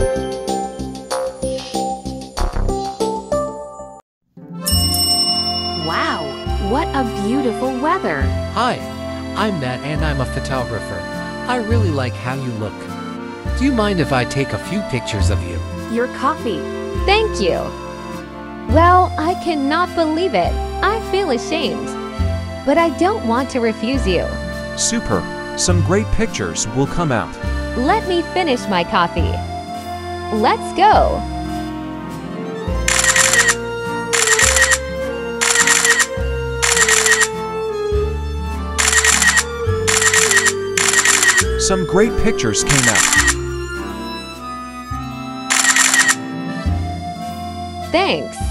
Wow, what a beautiful weather! Hi, I'm Matt and I'm a photographer. I really like how you look. Do you mind if I take a few pictures of you? Your coffee. Thank you. Well, I cannot believe it. I feel ashamed. But I don't want to refuse you. Super! Some great pictures will come out. Let me finish my coffee. Let's go! Some great pictures came out. Thanks.